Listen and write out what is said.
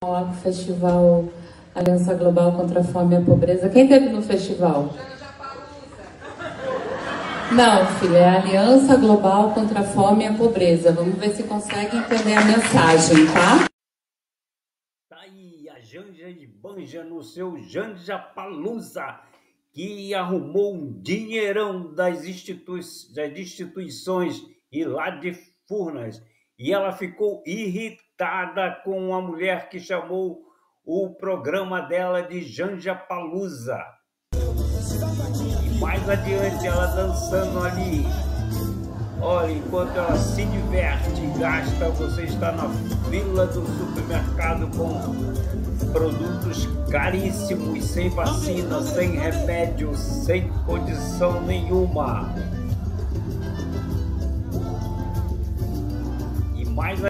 Lá pro Festival Aliança Global contra a Fome e a Pobreza. Quem teve no festival? Não, filha, é a Aliança Global contra a Fome e a Pobreza. Vamos ver se consegue entender a mensagem, tá? Tá aí a Janja e Banja no seu Janjapalooza, que arrumou um dinheirão das instituições e lá de Furnas. E ela ficou irritada com a mulher que chamou o programa dela de Janjapalooza. E mais adiante ela dançando ali. Olha, enquanto ela se diverte e gasta, você está na fila do supermercado com produtos caríssimos, sem vacina, sem remédio, sem condição nenhuma. E mais